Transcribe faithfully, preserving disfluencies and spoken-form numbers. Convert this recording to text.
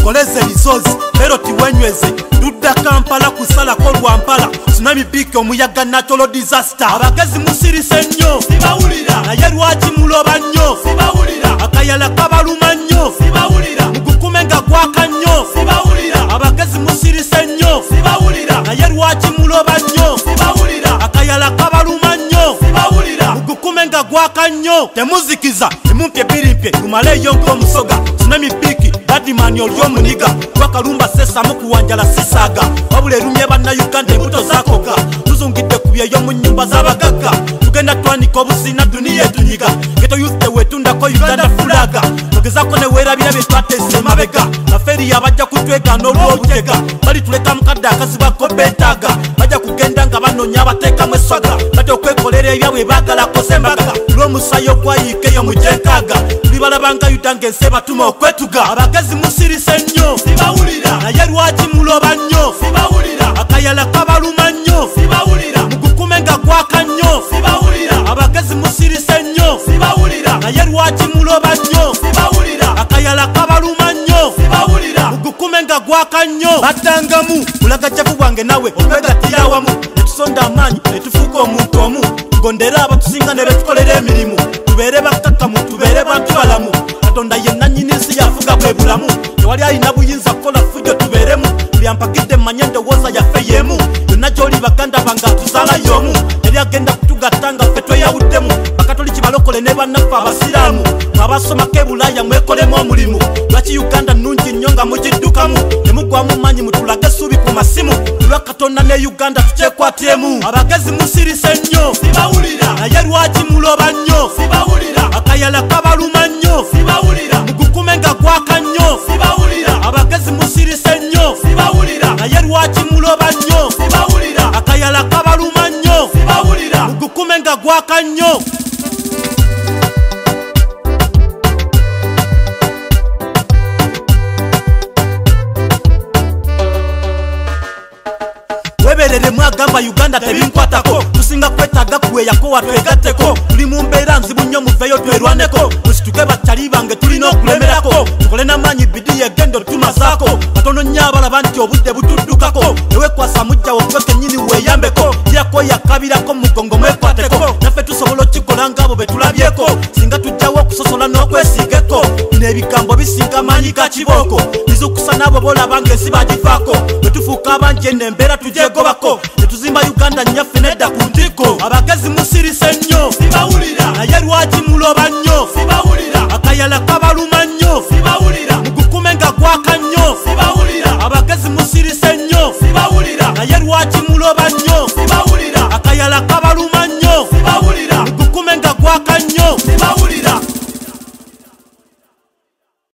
koleze lizozi lero tiwenyweze tudda Kampala kusalako Lwampala tsunami big omuyaga natural disaster abagezi musirise nnyo sibawulira naye lwaki muloba nnyo sibawulira akayala kabaluma nnyo sibawulira mugukume nga gwaka nnyo sibawulira abagezi musirise nnyo sibawulira naye lwaki muloba nnyo sibawulira akayala kabaluma nnyo sibawulira mugukume nga gwaka nnyo temuzikiza emumpye birimpye lumaleyo ng'omusoga tsunami big badimani olyomuniga lwakalumba sesamu kuwanjala sisaga wabula erumye bannayuganda embuto zakoga tuzungidde ku byeyo mu nnyumba z'abagagga tugenda twanika obusina duniya etunyiga geto youth tewetundako uganda fulaga togezako neweerabira bye twateesa emabega nafeeri abajja kutwegana olw'obutega bali tuleka mukadde akasibako beetaaga bajja kugenda nga banoonya abateekamu eswaga bate okwekolera ebyabwe baagalako sembaga lw'omusayo gwayiikeyo mu gyenkaaga tuli balabanga yuda ng'ensi ebatuma okwetuga abagezi musirise nnyo sibawulira naye lwaki muloba nnyo sibawulira akayala kabaluma nnyo sibawulira mugukume nga gwaka nnyo sibawulira abagezi musirise nnyo sibawulira naye lwaki muloba nnyo sibawulira akayala kabaluma nnyo sibawulira mugukume nga gwaka nnyo baddangamu bulagajavu bwange nawe obegatira awamu netusonda amaanyi netufuuka omuntu omu tugondera abatusinga ne betukolera emirimu tubeere bakkakkamu tubeere bantu balamu katonda yenna nnyini nsi yafuga bwe bulamu tewali alina buyinza kukola fujjo tubeeremu buli ampagidde mmanye endowooza yaffe yeemu yonna gy'oli baganda bange atuzaala y'omu yali agenda kutugatta nga ffe tweyawuddemu bakatoliki balokole ne bannaffe abasiraamu mwabasomako ebulaaya mwekolemu omulimu lwaki uganda nnungi nnyo nga mugiddukamu temugwamu manyi mutulage essuubi ku masimu lwa katonda ne uganda tukyekwatemu abagezi musirise nnyo sibawulira naye lwaki muloba nnyo sibawulira akayala kabaluma nnyo sibawulira mugukume nga gwaka nnyo sibawulira abagezi musirise nnyo sibawulira naye lwaki muloba nnyo sibawulira akayala kabaluma nnyo sibawulira mugukume nga gwaka nnyo weberere mwagamba uganda tebinkwatako tusinga kwetaaga kuweyako watwegatteko tuli mu mbeera nzibu nnyo muveeyo twerwaneko musituke bakyali bange tulina okulemerako tukole n'amaanyi bidi yegendo tumazaako katono nnyo abalaba nti obudde butuddukako ewekwasa mujjawo gwe kennyini weeyambeko yako yakabirako mu mugongo mwekwateko naffe tusobola okikola ng'abo be tulabyeko singa tujjawo okusosola n'okwesiigeko bino ebigambo bisinga amaanyi ga kibooko bizukusa n'abo boolaba ng'ensi bagifaako bwe tufuuka abangi eno embeera tugyegobako netuzimba uganda nnyaffe nedda ku ntiko abagezi musirise nnyo sibawulira naye lwaki muloba nnyo